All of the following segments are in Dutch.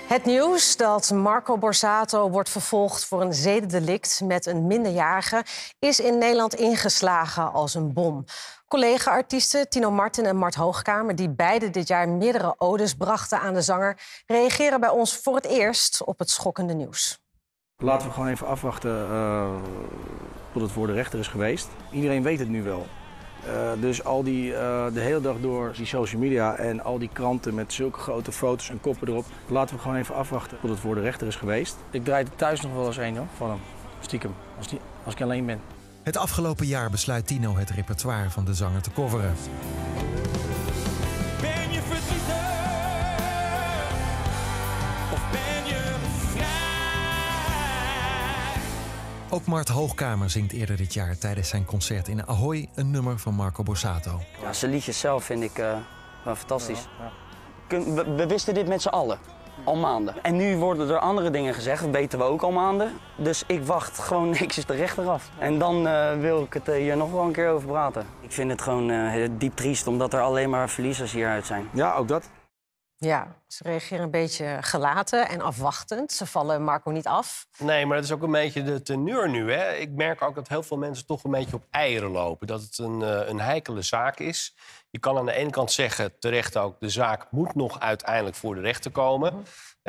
Het nieuws dat Marco Borsato wordt vervolgd voor een zedendelict met een minderjarige is in Nederland ingeslagen als een bom. Collega-artiesten Tino Martin en Mart Hoogkamer, die beide dit jaar meerdere odes brachten aan de zanger, reageren bij ons voor het eerst op het schokkende nieuws. Laten we gewoon even afwachten tot het voor de rechter is geweest. Iedereen weet het nu wel. Dus al de hele dag door die social media en al die kranten met zulke grote foto's en koppen erop. Laten we gewoon even afwachten tot het voor de rechter is geweest. Ik draai er thuis nog wel eens een van hem, stiekem, als ik alleen ben. Het afgelopen jaar besluit Tino het repertoire van de zanger te coveren. Ben je verdrietig of ben je vrij? Ook Mart Hoogkamer zingt eerder dit jaar tijdens zijn concert in Ahoy een nummer van Marco Borsato. Ja, zijn liedjes zelf vind ik wel fantastisch. We wisten dit met z'n allen, al maanden. En nu worden er andere dingen gezegd, dat weten we ook al maanden. Dus ik wacht gewoon netjes de rechter af. En dan wil ik het hier nog wel een keer over praten. Ik vind het gewoon diep triest, omdat er alleen maar verliezers hieruit zijn. Ja, ook dat. Ja, ze reageren een beetje gelaten en afwachtend. Ze vallen Marco niet af. Nee, maar dat is ook een beetje de teneur nu. Hè? Ik merk ook dat heel veel mensen toch een beetje op eieren lopen. Dat het een heikele zaak is. Je kan aan de ene kant zeggen, terecht ook, de zaak moet nog uiteindelijk voor de rechter komen.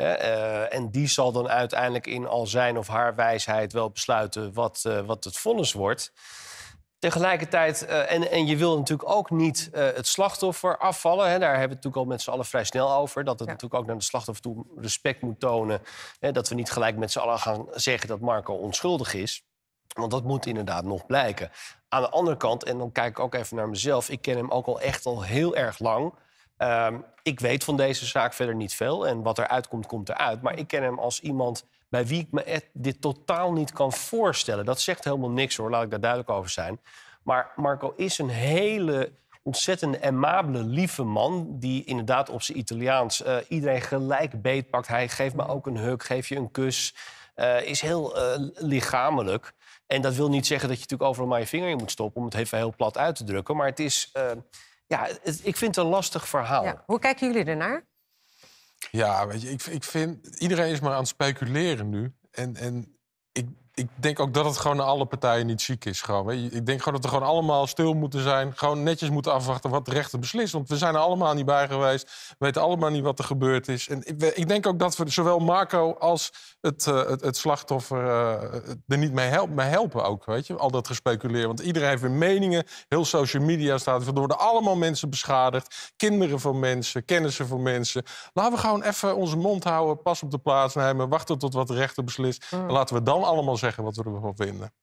En die zal dan uiteindelijk in al zijn of haar wijsheid wel besluiten wat het vonnis wordt. Tegelijkertijd, en je wil natuurlijk ook niet het slachtoffer afvallen. Hè. Daar hebben we het natuurlijk al met z'n allen vrij snel over. Dat het natuurlijk ook naar de slachtoffer toe respect moet tonen. Hè, dat we niet gelijk met z'n allen gaan zeggen dat Marco onschuldig is. Want dat moet inderdaad nog blijken. Aan de andere kant, en dan kijk ik ook even naar mezelf. Ik ken hem ook al echt al heel erg lang. Ik weet van deze zaak verder niet veel. En wat eruit komt, komt eruit. Maar ik ken hem als iemand bij wie ik me dit totaal niet kan voorstellen. Dat zegt helemaal niks, hoor. Laat ik daar duidelijk over zijn. Maar Marco is een hele ontzettend aimabele, lieve man die inderdaad op zijn Italiaans iedereen gelijk beetpakt. Hij geeft me ook een hug, geeft je een kus. Is heel lichamelijk. En dat wil niet zeggen dat je natuurlijk overal maar je vinger in moet stoppen om het even heel plat uit te drukken. Maar het is, ik vind het een lastig verhaal. Ja. Hoe kijken jullie ernaar? Ja, weet je, ik vind... Iedereen is maar aan het speculeren nu. En ik denk ook dat het gewoon naar alle partijen niet chic is. Gewoon, weet je. Ik denk gewoon dat we gewoon allemaal stil moeten zijn. Gewoon netjes moeten afwachten wat de rechter beslist. Want we zijn er allemaal niet bij geweest. We weten allemaal niet wat er gebeurd is. En ik denk ook dat we zowel Marco als het slachtoffer er niet mee helpen ook. Weet je? Al dat gespeculeer. Want iedereen heeft weer meningen. Heel social media staat. Er worden allemaal mensen beschadigd. Kinderen van mensen, kennissen van mensen. Laten we gewoon even onze mond houden. Pas op de plaats nemen. Wachten tot wat de rechter beslist. En laten we dan allemaal zeggen wat we ervan vinden.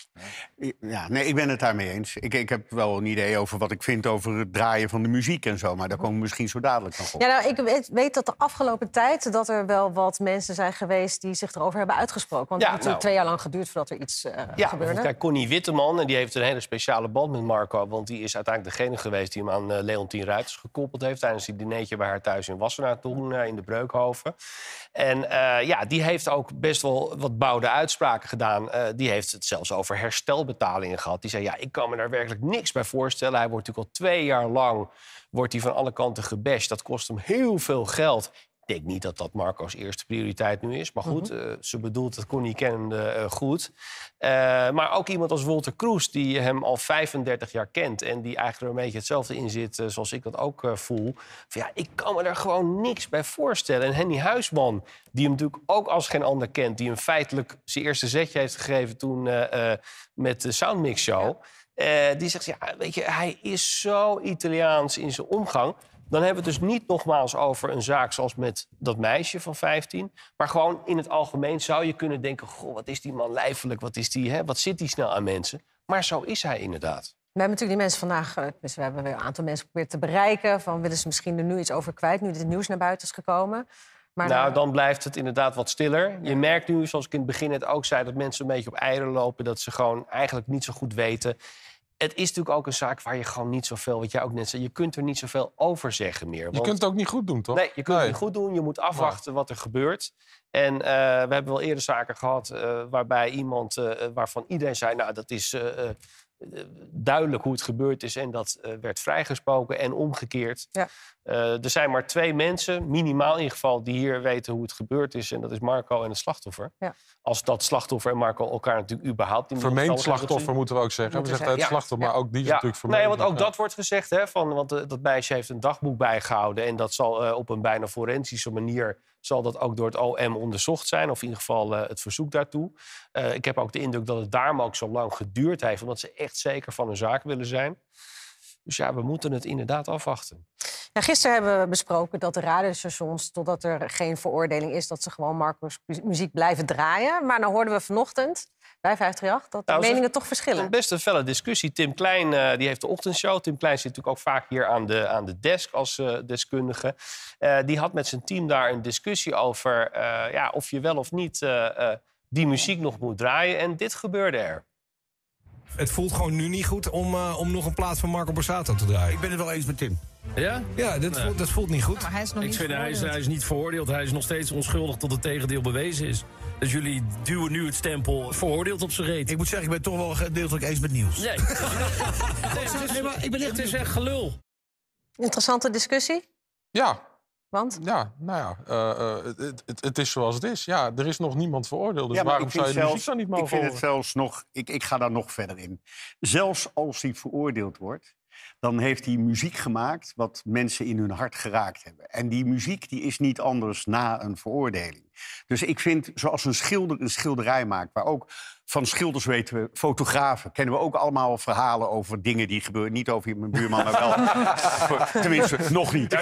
Ja, nee, ik ben het daarmee eens. Ik heb wel een idee over wat ik vind over het draaien van de muziek en zo. Maar daar komen we misschien zo dadelijk nog op. Ja, nou, ik weet dat de afgelopen tijd dat er wel wat mensen zijn geweest die zich erover hebben uitgesproken. Want het heeft natuurlijk 2 jaar lang geduurd voordat er iets gebeurde. Kijk, Connie Witteman, en die heeft een hele speciale band met Marco. Want die is uiteindelijk degene geweest die hem aan Leontien Ruiters gekoppeld heeft tijdens die dinertje bij haar thuis in Wassenaar toen, in de Breukhoven. En die heeft ook best wel wat bouwde uitspraken gedaan. Die heeft het zelfs over herstelbetalingen gehad. Die zei, ik kan me daar werkelijk niks bij voorstellen. Hij wordt natuurlijk al 2 jaar lang van alle kanten gebashed. Dat kost hem heel veel geld. Ik denk niet dat dat Marco's eerste prioriteit nu is. Maar goed, ze bedoelt het Connie kennende goed. Maar ook iemand als Wolter Kroes, die hem al 35 jaar kent en die eigenlijk er een beetje hetzelfde in zit zoals ik dat ook voel. Van, ik kan me daar gewoon niks bij voorstellen. En Henny Huisman, die hem natuurlijk ook als geen ander kent, die hem feitelijk zijn eerste zetje heeft gegeven toen met de Soundmix Show. Die zegt, weet je, hij is zo Italiaans in zijn omgang. Dan hebben we het dus niet nogmaals over een zaak zoals met dat meisje van 15. Maar gewoon in het algemeen zou je kunnen denken, goh, wat is die man lijfelijk, wat zit die snel aan mensen. Maar zo is hij inderdaad. We hebben natuurlijk die mensen vandaag, dus we hebben weer een aantal mensen geprobeerd te bereiken. Van willen ze misschien er nu iets over kwijt, nu dit nieuws naar buiten is gekomen. Maar dan blijft het inderdaad wat stiller. Je merkt nu, zoals ik in het begin net ook zei, dat mensen een beetje op eieren lopen. Dat ze gewoon eigenlijk niet zo goed weten. Het is natuurlijk ook een zaak waar je gewoon niet zoveel, wat jij ook net zei, je kunt er niet zoveel over zeggen meer. Je kunt het ook niet goed doen, toch? Nee, je kunt het niet goed doen. Je moet afwachten wat er gebeurt. En we hebben wel eerder zaken gehad waarbij iemand waarvan iedereen zei, dat is duidelijk hoe het gebeurd is en dat werd vrijgesproken en omgekeerd. Ja. Er zijn maar 2 mensen, minimaal in ieder geval, die hier weten hoe het gebeurd is. En dat is Marco en het slachtoffer. Ja. Als dat slachtoffer en Marco elkaar natuurlijk überhaupt... Vermeend slachtoffer moeten we ook zeggen. We zeggen het slachtoffer, maar ook die is natuurlijk vermeend. Nee, want ook dat wordt gezegd. Hè, want dat meisje heeft een dagboek bijgehouden. En dat zal op een bijna forensische manier... zal dat ook door het OM onderzocht zijn. Of in ieder geval het verzoek daartoe. Ik heb ook de indruk dat het daarom ook zo lang geduurd heeft. Omdat ze echt zeker van hun zaak willen zijn. Dus ja, we moeten het inderdaad afwachten. Ja, gisteren hebben we besproken dat de radiostations, totdat er geen veroordeling is, dat ze gewoon Marco's muziek blijven draaien. Maar dan hoorden we vanochtend bij 538 dat de meningen toch verschillen. Een best een felle discussie. Tim Klein die heeft de ochtendshow. Tim Klein zit natuurlijk ook vaak hier aan de desk als deskundige. Die had met zijn team daar een discussie over of je wel of niet die muziek nog moet draaien. En dit gebeurde er. Het voelt gewoon nu niet goed om nog een plaat van Marco Borsato te draaien. Ik ben het wel eens met Tim. Ja? Ja, dat voelt niet goed. Maar hij is nog niet veroordeeld. Hij is niet veroordeeld. Hij is nog steeds onschuldig tot het tegendeel bewezen is. Dus jullie duwen nu het stempel veroordeeld op zijn reet. Ik moet zeggen, ik ben toch wel gedeeltelijk eens met Niels. Nee. Het is echt gelul. Interessante discussie? Ja. Want? Ja, nou ja, het is zoals het is. Ja, er is nog niemand veroordeeld. Dus waarom zou je de muziek dan niet mogen horen? Ik vind het zelfs nog... Ik ga daar nog verder in. Zelfs als hij veroordeeld wordt... dan heeft hij muziek gemaakt wat mensen in hun hart geraakt hebben. En die muziek die is niet anders na een veroordeling. Dus ik vind, zoals een schilder een schilderij maakt... waar ook van schilders weten we, fotografen... kennen we ook allemaal verhalen over dingen die gebeuren. Niet over mijn buurman, maar wel... tenminste, nog niet.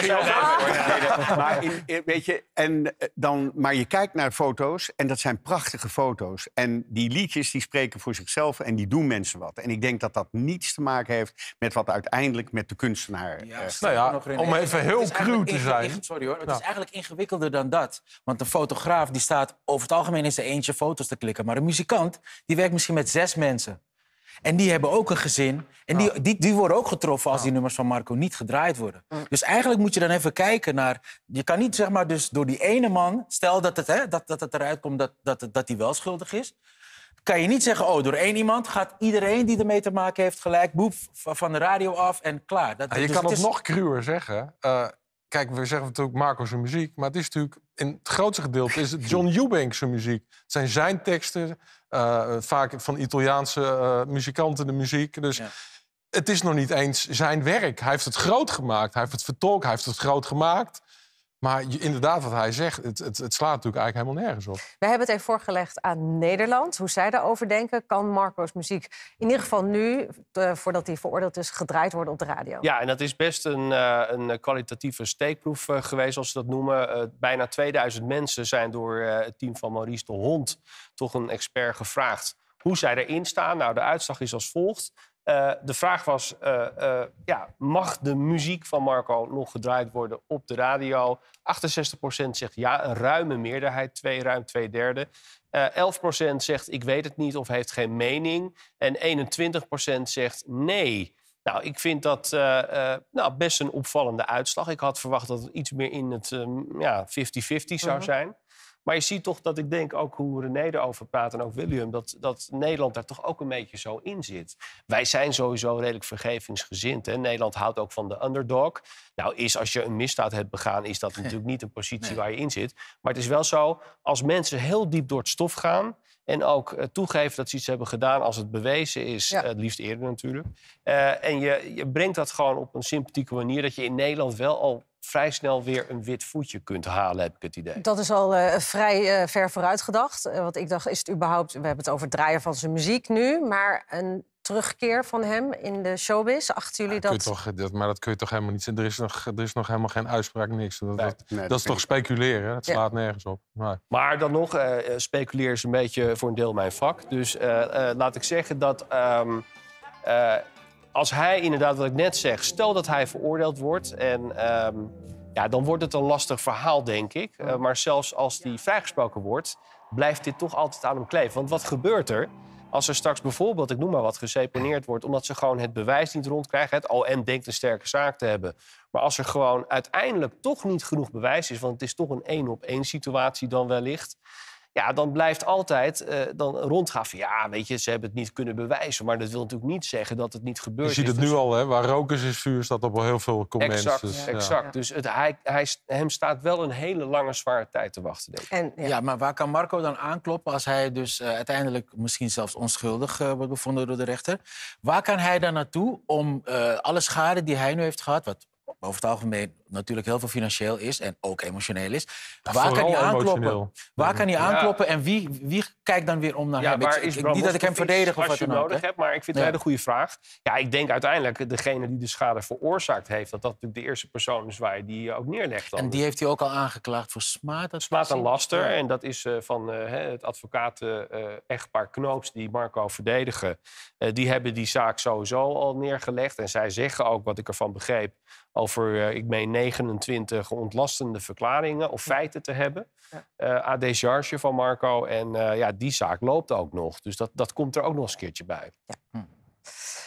Maar, weet je, maar je kijkt naar foto's en dat zijn prachtige foto's. En die liedjes die spreken voor zichzelf en die doen mensen wat. En ik denk dat dat niets te maken heeft met wat uiteindelijk met de kunstenaar... Nou ja, om even heel cru te zijn. Sorry hoor, het is eigenlijk ingewikkelder dan dat. Want een fotograaf die staat over het algemeen in zijn eentje foto's te klikken. Maar een muzikant die werkt misschien met 6 mensen. En die hebben ook een gezin. En die worden ook getroffen als die nummers van Marco niet gedraaid worden. Dus eigenlijk moet je dan even kijken naar... Je kan niet zeg maar dus door die ene man... Stel dat het eruit komt dat hij wel schuldig is... kan je niet zeggen, door één iemand gaat iedereen die ermee te maken heeft... gelijk boep van de radio af en klaar. Je kan het nog cruwer zeggen. Kijk, we zeggen natuurlijk Marco's muziek... maar het is natuurlijk, in het grootste gedeelte is het John Eubanks' muziek. Het zijn zijn teksten, vaak van Italiaanse muzikanten de muziek. Dus het is nog niet eens zijn werk. Hij heeft het groot gemaakt, hij heeft het vertolkt, hij heeft het groot gemaakt... Maar inderdaad, wat hij zegt, het slaat natuurlijk eigenlijk helemaal nergens op. We hebben het even voorgelegd aan Nederland. Hoe zij daarover denken, kan Marco's muziek in ieder geval nu... voordat hij veroordeeld is, gedraaid worden op de radio? Ja, en dat is best een kwalitatieve steekproef geweest, zoals ze dat noemen. Bijna 2000 mensen zijn door het team van Maurice de Hond... toch een expert gevraagd hoe zij erin staan. Nou, de uitslag is als volgt. De vraag was, mag de muziek van Marco nog gedraaid worden op de radio? 68% zegt ja, een ruime meerderheid, ruim 2/3. 11% zegt ik weet het niet of heeft geen mening. En 21% zegt nee. Nou, ik vind dat best een opvallende uitslag. Ik had verwacht dat het iets meer in het 50-50 zou zijn. Maar je ziet toch dat ik denk, ook hoe René erover praat en ook William... dat Nederland daar toch ook een beetje zo in zit. Wij zijn sowieso redelijk vergevingsgezind. Hè? Nederland houdt ook van de underdog. Nou, als je een misdaad hebt begaan, is dat natuurlijk niet een positie waar je in zit. Maar het is wel zo, als mensen heel diep door het stof gaan... en ook toegeven dat ze iets hebben gedaan als het bewezen is... het liefst eerder natuurlijk. En je brengt dat gewoon op een sympathieke manier... dat je in Nederland wel al vrij snel weer een wit voetje kunt halen, heb ik het idee. Dat is al vrij ver vooruit gedacht. Want ik dacht, is het überhaupt... We hebben het over het draaien van zijn muziek nu... maar een terugkeer van hem in de showbiz, achten jullie dat? Maar dat kun je toch helemaal niet... Er is nog helemaal geen uitspraak, niks. Dat is toch speculeren? Het slaat nergens op. Maar dan nog, speculeren is een beetje voor een deel mijn vak. Dus laat ik zeggen dat... als hij inderdaad, wat ik net zeg... stel dat hij veroordeeld wordt... en dan wordt het een lastig verhaal, denk ik. Maar zelfs als hij vrijgesproken wordt... blijft dit toch altijd aan hem kleven. Want wat gebeurt er als er straks bijvoorbeeld... ik noem maar wat, geseponeerd wordt... omdat ze gewoon het bewijs niet rondkrijgen? Het OM denkt een sterke zaak te hebben. Maar als er gewoon uiteindelijk toch niet genoeg bewijs is... want het is toch een 1-op-1 situatie dan wellicht... Ja, dan blijft altijd dan rondgaan van... ja, weet je, ze hebben het niet kunnen bewijzen. Maar dat wil natuurlijk niet zeggen dat het niet gebeurd is. Je ziet het nu al, hè? Waar rook is vuur, staat op wel heel veel comments. Exact, dus, exact. Ja. Dus hem staat wel een hele lange, zware tijd te wachten, denk ik. Ja, maar waar kan Marco dan aankloppen als hij dus uiteindelijk misschien zelfs onschuldig wordt bevonden door de rechter? Waar kan hij dan naartoe om alle schade die hij nu heeft gehad, wat over het algemeen natuurlijk heel veel financieel is en ook emotioneel is, waar kan hij aankloppen? Waar kan hij aankloppen en wie kijkt dan weer om naar hem? Niet dat ik hem verdedig of wat dan ook. Nodig hebt, maar ik vind het een hele goede vraag. Ja, ik denk uiteindelijk degene die de schade veroorzaakt heeft, dat natuurlijk de eerste persoon is waar je die ook neerlegt. Dan. En die heeft hij ook al aangeklaagd voor smaad? Smaad en laster. En dat is van het advocaten-echtpaar Knoops die Marco verdedigen. Die hebben die zaak sowieso al neergelegd. En zij zeggen ook, wat ik ervan begreep, over, ik meen 29 ontlastende verklaringen of feiten te hebben. À décharge van Marco. En die zaak loopt ook nog. Dus dat komt er ook nog eens een keertje bij. Ja.